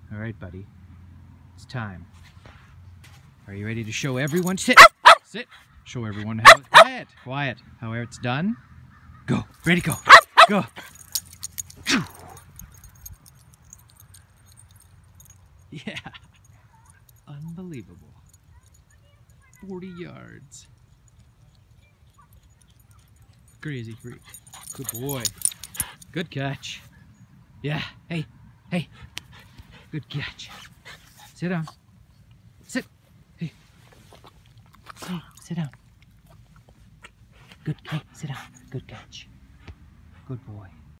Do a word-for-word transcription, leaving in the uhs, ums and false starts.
All right, buddy. It's time. Are you ready to show everyone? Sit. Sit. Show everyone how it's quiet. Quiet. How it's done. Go. Ready, go. Go. Yeah. Unbelievable. forty yards. Crazy freak. Good boy. Good catch. Yeah. Hey. Hey. Good catch. Sit down. Sit. Hey. Hey. Sit down. Good. Hey. Sit down. Good catch. Good boy.